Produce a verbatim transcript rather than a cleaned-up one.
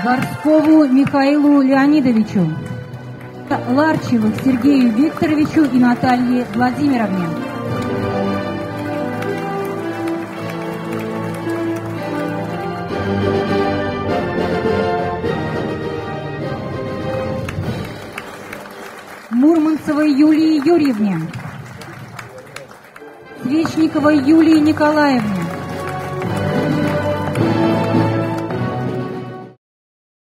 Горскову Михаилу Леонидовичу, Ларчевых Сергею Викторовичу и Наталье Владимировне. Мурманцевой Юлии Юрьевне, Свечниковой Юлии Николаевне,